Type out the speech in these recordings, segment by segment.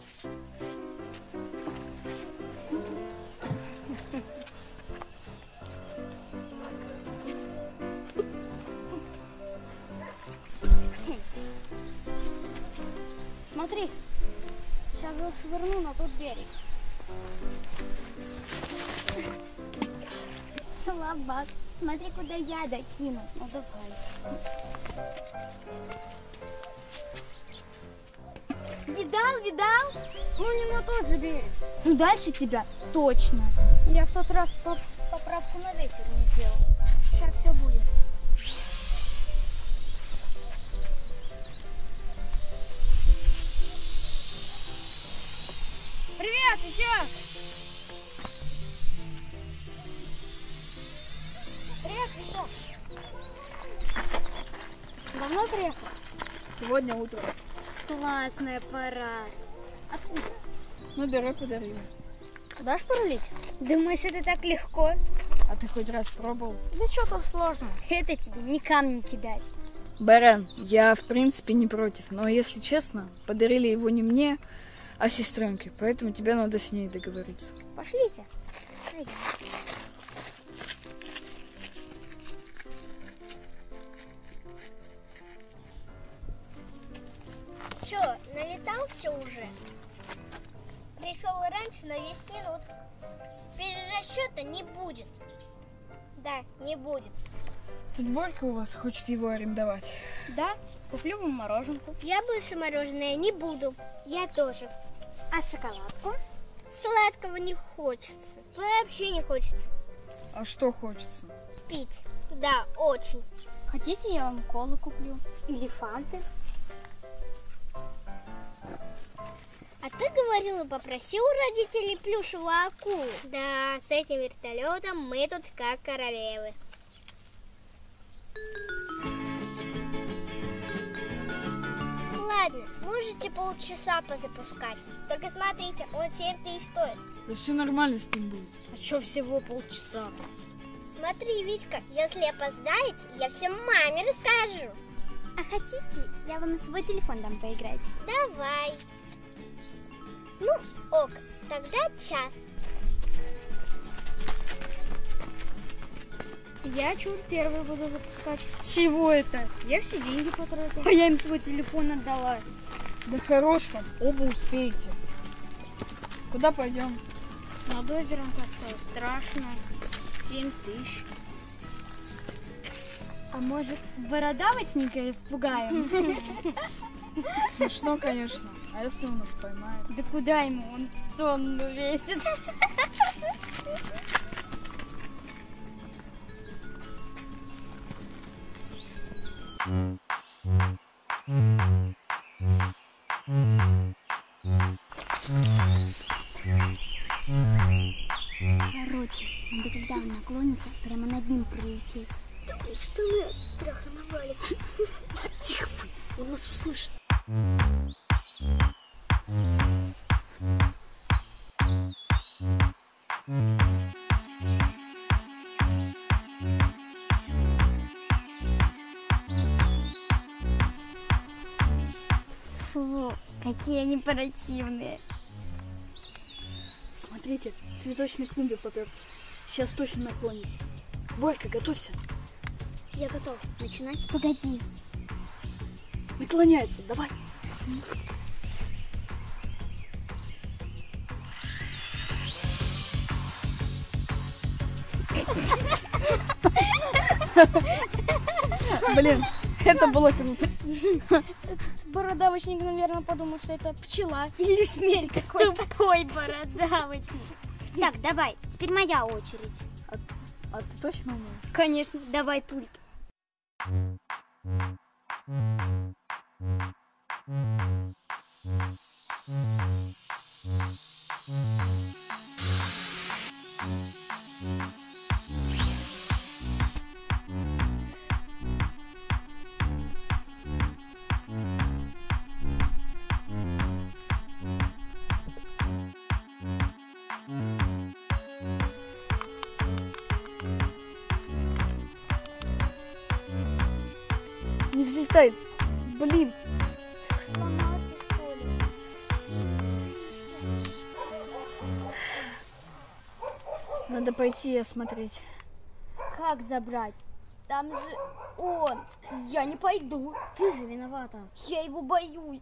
Смотри, сейчас зашвырну на тот берег. Слабак, смотри, куда я докину. Ну давай. Видал? Ну не на тот же берег. Ну дальше тебя точно. Я в тот раз поправку на ветер не сделал. Сейчас все будет. Привет, Витек! Привет, Витек! Давно приехал? Сегодня утром. Классная пора. Откуда? Ну, дыры подарили. Дашь порулить? Думаешь, это так легко? А ты хоть раз пробовал? Да что там сложно? Это тебе не камни кидать. Баран, я в принципе не против, но если честно, подарили его не мне, а сестренке, поэтому тебе надо с ней договориться. Пошлите. Пойдем. Что, налетался уже? Пришел раньше на 10 минут. Перерасчета не будет. Да, не будет. Тут Борька у вас хочет его арендовать. Да, куплю вам мороженку. Я больше мороженое не буду. Я тоже. А шоколадку? Сладкого не хочется. Вообще не хочется. А что хочется? Пить. Да, очень. Хотите, я вам колу куплю? Или фанты? А ты говорила, попроси у родителей плюшевую акулу. Да, с этим вертолетом мы тут как королевы. Ладно, можете полчаса позапускать. Только смотрите, он 7000 стоит. Да все нормально с ним будет. А что всего полчаса-то? Смотри, Витька, если опоздаете, я все маме расскажу. А хотите, я вам свой телефон дам поиграть? Давай. Ну, ок, тогда час. Я чур первый буду запускать. С чего это? Я все деньги потратила. А я им свой телефон отдала. Да хорош вам, оба успеете. Куда пойдем? Над озером как-то страшно. 7000. А может, бородавочника испугаем? Смешно, конечно. А если он нас поймает? Да куда ему? Он тонну весит. Короче, надо, когда он наклонится, прямо над ним пролететь. Штаны от страха навалит. Тихо вы, он нас услышит. Фу, какие они противные. Смотрите, цветочный клумбе поперся. Сейчас точно наклонится. Борька, готовься. Я готов. Начинать? Погоди. Наклоняется, давай. Блин, это было круто. Этот бородавочник, наверное, подумал, что это пчела или шмель какой-то. Тупой бородавочник. Так, давай, теперь моя очередь. А ты точно умеешь? Конечно, давай пульт. Не взлетай. Блин. Сломался, что ли? Надо пойти и осмотреть. Как забрать? Там же он. Я не пойду. Ты же виновата. Я его боюсь.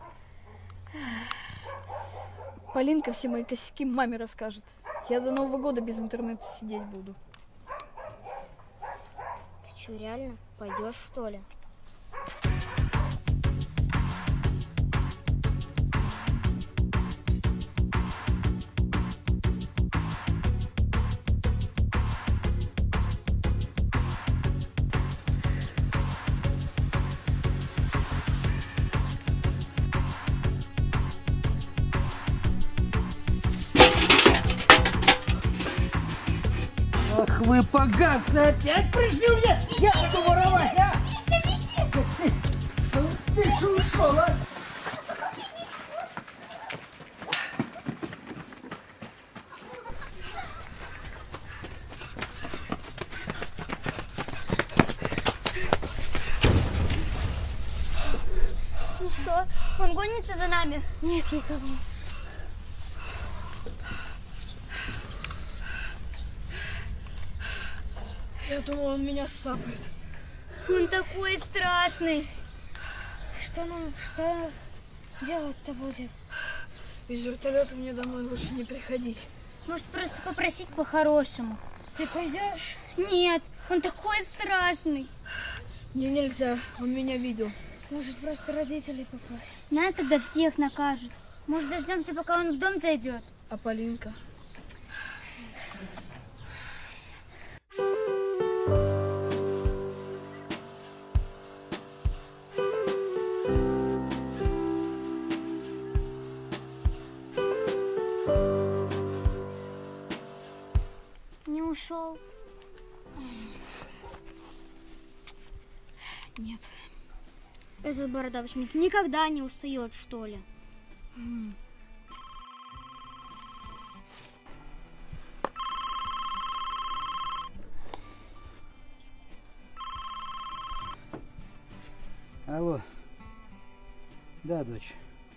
Полинка все мои косяки маме расскажет. Я до Нового года без интернета сидеть буду. Ты что, реально? Пойдешь, что ли? Ах вы поганцы, опять пришли мне! Я буду воровать, а! Ты что ушел, а? Ну что, он гонится за нами? Нет никого. Я думал, он меня сапает. Он такой страшный. Что делать-то будем? Без вертолета мне домой лучше не приходить. Может, просто попросить по-хорошему? Ты пойдешь? Нет, он такой страшный. Мне нельзя, он меня видел. Может, просто родителей попросим. Нас тогда всех накажут. Может, дождемся, пока он в дом зайдет? А Полинка? Не ушел? Нет. Этот бородавочник никогда не устает, что ли? Алло. Да, дочь.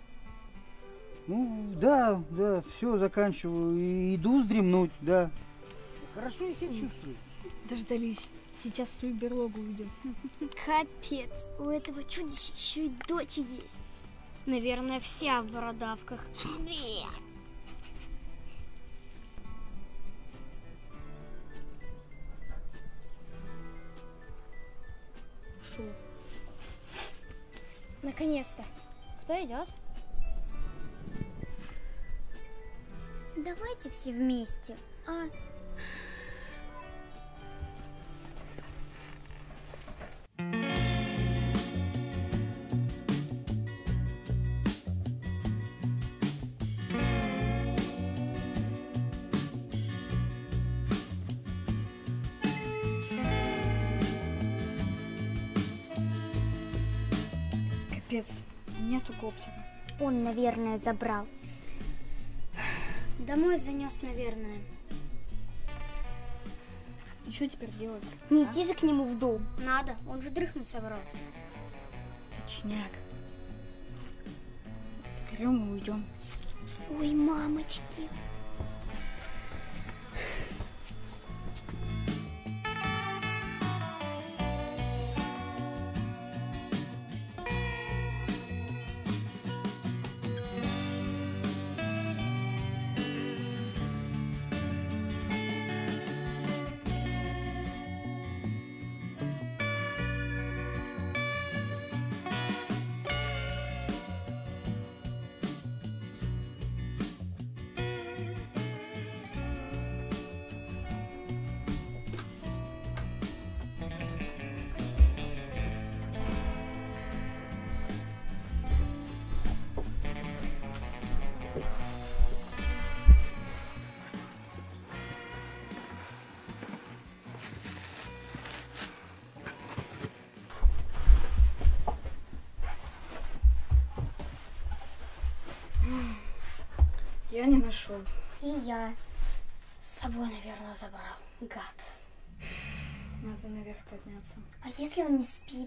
Ну, да, все, заканчиваю. И иду вздремнуть, да. Хорошо я себя чувствую. Дождались. Сейчас в свою берлогу уйдем. Капец, у этого чудища еще и дочь есть. Наверное, вся в бородавках. Шо? Наконец-то. Кто идет? Давайте все вместе. Капец, нету коптера. Он, наверное, забрал. Домой занес, наверное. И что теперь делать? Не иди же к нему в дом. Надо, он же дрыхнуть собрался. Точняк. Заберем и уйдем. Ой, мамочки. Я не нашел. И я с собой, наверное, забрал. Гад. Надо наверх подняться. А если он не спит?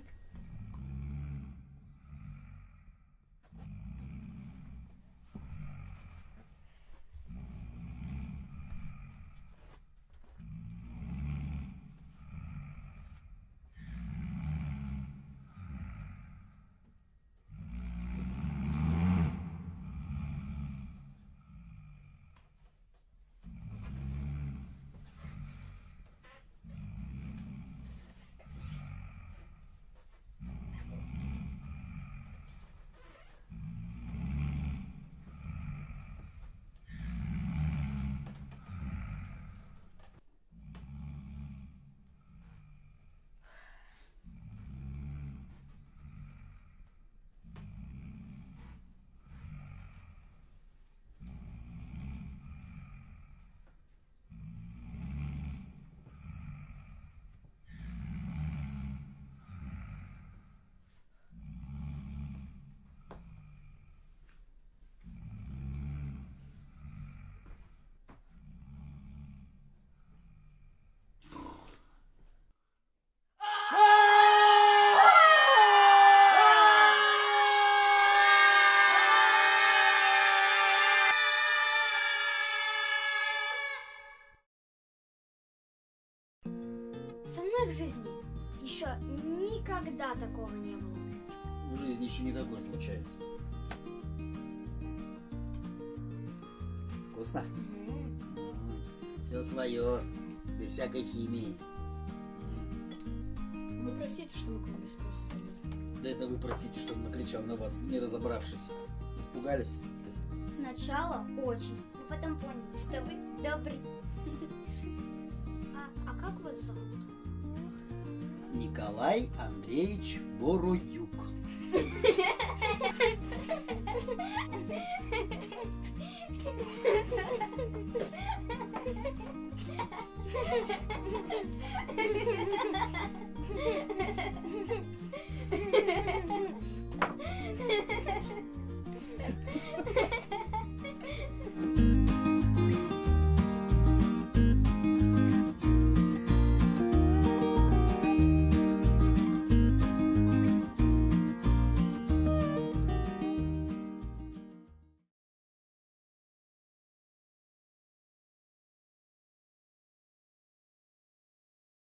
моей жизни еще никогда такого не было. В жизни еще не такое случается. Вкусно? Все свое, без всякой химии. Вы простите, что мы к вам без спросу залезли. Да это вы простите, что он накричал на вас, не разобравшись. Испугались? Сначала очень, но потом поняли, что вы добрый. А как вас зовут? Николай Андреевич Бородюк. Ha ha ha ha!